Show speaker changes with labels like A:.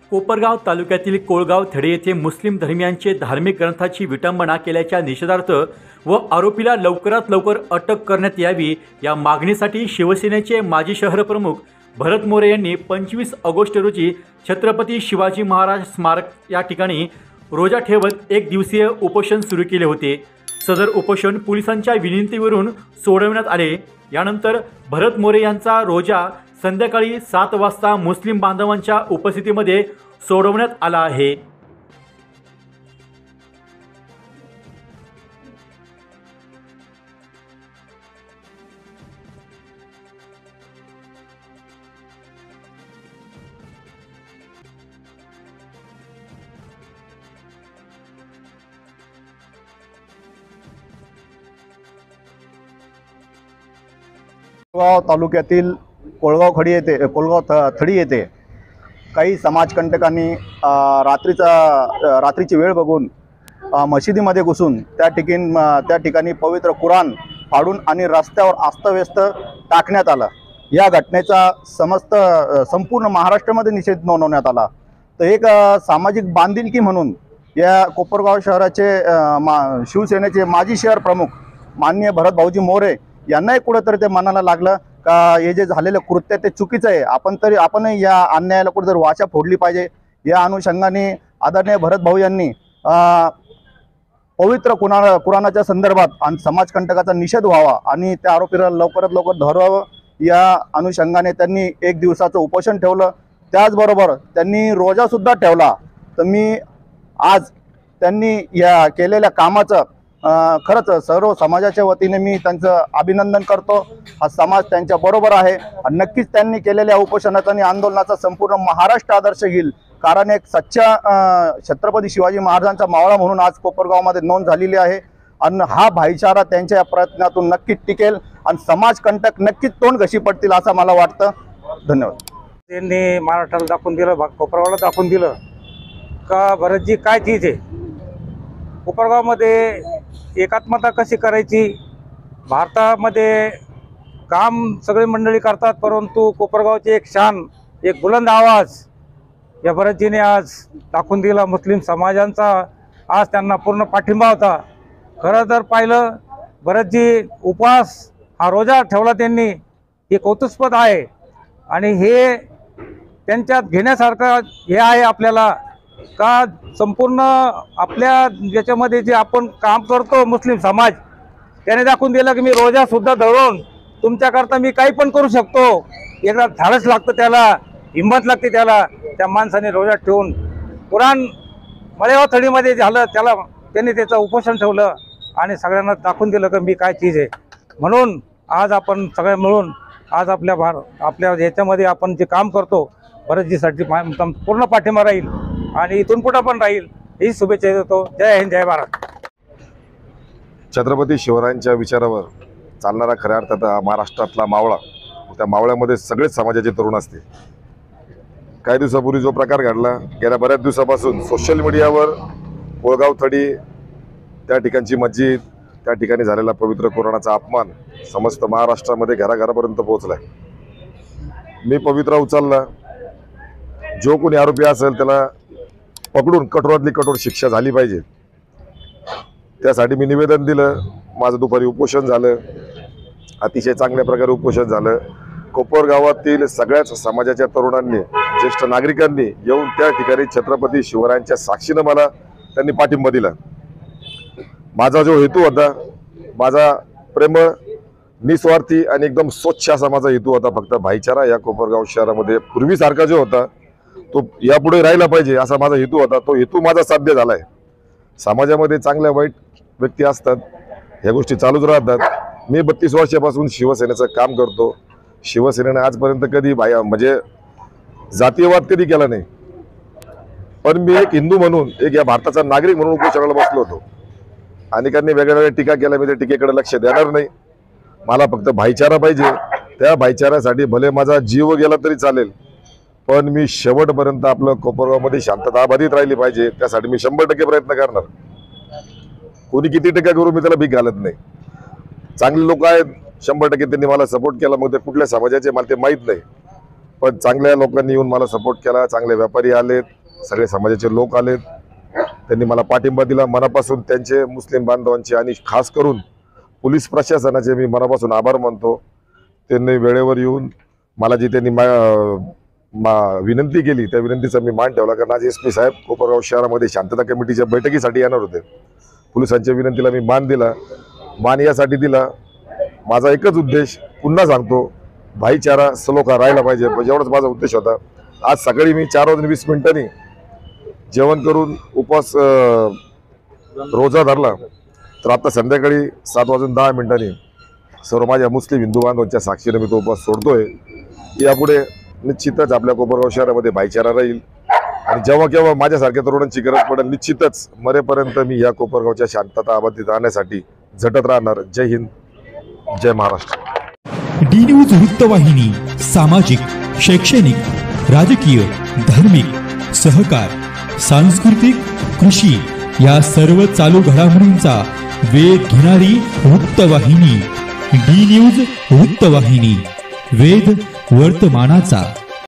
A: कोपरगाव तालुक्यातील कोळगाव थडे येथे मुस्लिम धर्मियांचे धार्मिक ग्रंथाची विटंबना केल्याच्या निषेधार्थ व आरोपीला लवकरात लवकर अटक करण्यात यावी या मागणीसाठी शिवसेनेचे माजी शहर प्रमुख भरत मोरे यांनी 25 ऑगस्ट रोजी छत्रपती शिवाजी महाराज स्मारक या ठिकाणी रोजा ठेवत एक दिवसीय उपोषण सुरू केले होते। सदर उपोषण पोलिसांच्या विनंतीवरून सोडवण्यात आले। यानंतर भरत मोरे यांचा रोजा संध्याकाळी 7 वाजता मुस्लिम बांधवांच्या उपस्थितीमध्ये सोडवण्यात आला आहे।
B: कोळगाव तालुक्यातील कोळगाव थडी येथे काही समाजकंटकांनी रात्रीची वेळ बघून मशिदीमध्ये घुसून त्या ठिकाणी पवित्र कुराण फाडून आणि रस्त्यावर अस्तव्यस्त टाकण्यात आलं। या घटनेचा संपूर्ण महाराष्ट्रामध्ये निषेध नोंदवण्यात आला। तर एक सामाजिक बांधिलकी म्हणून या कोपरगाव शहराचे शिवसेनेचे माजी शहर प्रमुख माननीय भरत भाऊजी मोरे यांनाही कुठेतरी ते मनाला लागलं का हे जे झालेलं कृत्य ते चुकीचं आहे, आपणही या अन्यायाला कुठेतरी वाचा फोडली पाहिजे। या अनुषंगाने आदरणीय भरत भाऊ यांनी पवित्र कुराणाच्या संदर्भात आणि समाजकंटकाचा निषेध व्हावा आणि त्या आरोपीला लवकरात लवकर धरावं या अनुषंगाने त्यांनी एक दिवसाचं उपोषण ठेवलं। त्याचबरोबर त्यांनी रोजासुद्धा ठेवला। तर मी आज त्यांनी या केलेल्या कामाचं खरंच सर्व समाजाच्या वतीने मी त्यांचं अभिनंदन करतो। हा समाज त्यांच्या बरोबर आहे आणि नक्कीच त्यांनी केलेल्या उपोषणाचा आणि आंदोलनाचा संपूर्ण महाराष्ट्र आदर्श घेईल। कारण एक सच्चा छत्रपती शिवाजी महाराजांचा मावळा म्हणून आज कोपरगावमध्ये नोंद झालेली आहे आणि हा भाईचारा त्यांच्या या प्रयत्नातून नक्कीच टिकेल आणि समाजकंटक नक्कीच तोंड घशी पडतील असं मला वाटतं। धन्यवाद।
C: त्यांनी महाराष्ट्राला दाखवून दिलं, कोपरगावला दाखवून दिलं का भरतजी काय चीज आहे। कोपरगावमध्ये एकात्मता कशी करायची, भारतामध्ये काम सगळे मंडळी करतात, परंतु कोपरगावची एक शान, एक बुलंद आवाज या भरतजीने आज दाखवून दिला। मुस्लिम समाजांचा आज त्यांना पूर्ण पाठिंबा होता। खरं तर पाहिलं भरतजी उपवास हा रोजा ठेवला त्यांनी, हे कौतुकास्पद आहे आणि हे त्यांच्यात घेण्यासारखं हे आहे आपल्याला का संपूर्ण आपल्या ज्याच्यामध्ये जे आपण काम करतो मुस्लिम समाज, त्याने दाखवून दिलं की मी रोजासुद्धा धरून तुमच्याकरता मी काही पण करू शकतो। एकदा धाडस लागतं, त्याला हिंमत लागते, त्या माणसाने रोजा ठेवून कुराण मळेगाव थडीमध्ये झालं, त्यांनी त्याचं उपोषण ठेवलं आणि सगळ्यांना दाखवून दिलं की मी काय चीज आहे। म्हणून आज आपण सगळे मिळून आज आपल्या ह्याच्यामध्ये आपण जे काम करतो भरतजीसाठी पूर्ण पाठिंबा राहील आणि इथून पुढे पण राहील ही शुभेच्छा देतो। जय हिंद, जय भारत।
D: छत्रपती शिवरायांच्या विचारावर चालणारा खऱ्या अर्थात महाराष्ट्रातला मावळा, त्या मावळ्यामध्ये सगळेच समाजाचे तरुण असते। काही दिवसापूर्वी जो प्रकार घडला, गेल्या बऱ्याच दिवसापासून सोशल मीडियावर कोळगाव थडी त्या ठिकाणची मस्जिद, त्या ठिकाणी झालेला पवित्र कुराणाचा अपमान समस्त महाराष्ट्रामध्ये घराघरापर्यंत पोहोचलाय। मी पवित्रा उचलला, जो कोणी आरोपी असेल त्याला पकडून कठोरातली कठोर शिक्षा झाली पाहिजे, त्यासाठी मी निवेदन दिलं। माझं दुपारी उपोषण झालं, अतिशय चांगल्या प्रकारे उपोषण झालं। कोपरगावातील सगळ्याच समाजाच्या तरुणांनी, ज्येष्ठ नागरिकांनी येऊन त्या ठिकाणी छत्रपती शिवरायांच्या साक्षीनं मला त्यांनी पाठिंबा दिला। माझा जो हेतू होता, माझा प्रेमळ, निस्वार्थी आणि एकदम स्वच्छ असा माझा हेतू होता, फक्त भाईचारा या कोपरगाव शहरामध्ये पूर्वीसारखा जो होता तो यापुढे राहिला पाहिजे असा माझा हेतू होता। तो हेतू माझा साध्य झालाय। समाजामध्ये चांगल्या वाईट व्यक्ती असतात, ह्या गोष्टी चालूच राहतात। मी 32 वर्षापासून शिवसेनेचं काम करतो। शिवसेनेने आजपर्यंत कधी म्हणजे जातीयवाद कधी केला नाही, पण मी एक हिंदू म्हणून, एक या भारताचा नागरिक म्हणून उपोषणाला बसलो होतो। अनेकांनी वेगवेगळ्या टीका केल्या, मी त्या टीकेकडे लक्ष देणार नाही। मला फक्त भाईचारा पाहिजे। त्या भाईचाऱ्यासाठी भले माझा जीव गेला तरी चालेल, पण मी शेवटपर्यंत आपलं कोपरगावमध्ये शांतता अबाधित राहिली पाहिजे, त्यासाठी मी 100% प्रयत्न करणार। कोणी किती टीका करू मी त्याला भीक घालत नाही। चांगले लोक आहेत, 100% त्यांनी मला सपोर्ट केला, मग ते कुठल्या समाजाचे मला ते माहीत नाही, पण चांगल्या लोकांनी येऊन मला सपोर्ट केला। चांगले व्यापारी आलेत, सगळे समाजाचे लोक आलेत, त्यांनी मला पाठिंबा दिला. मनापासून त्यांचे, मुस्लिम बांधवांचे आणि खास करून पोलीस प्रशासनाचे मी मनापासून आभार मानतो. त्यांनी वेळेवर येऊन मला जी त्यांनी विनंती केली त्या विनंतीचा मी मान ठेवला. कारण आज SP साहेब कोपरगाव शहरामध्ये शांतता कमिटीच्या बैठकीसाठी येणार होते. पोलिसांच्या विनंतीला मी मान दिला. मान यासाठी दिला, माझा एकच उद्देश, पुन्हा सांगतो, भाईचारा सलोखा राहायला पाहिजे, एवढाच माझा उद्देश होता. आज सकाळी मी 4:20 जेवण करून उपवास रोजा धरला, तर आता संध्याकाळी 7:10 सर्व माझ्या मुस्लिम हिंदू बांधवांच्या साक्षीने मी तो उपवास सोडतोय. यापुढे निश्चितच आपल्या कोपरगाव शहरामध्ये भाईचारा राहील आणि जेव्हा केव्हा माझ्यासारख्या तरुणांची गरज पडेल, निश्चितच मरेपर्यंत मी या कोपरगावच्या शांतता अबाधित राहण्यासाठी झटत राहणार. जय हिंद, जय महाराष्ट्र.
E: डी न्यूज वृत्तवाहिनी सामाजिक, शैक्षणिक, राजकीय, धार्मिक, सहकार, सांस्कृतिक, कृषी या सर्व चालू घडामोडींचा वेध घेणारी वृत्तवाहिनी. डी न्यूज वृत्तवाहिनी, वेध वर्तमानाचा.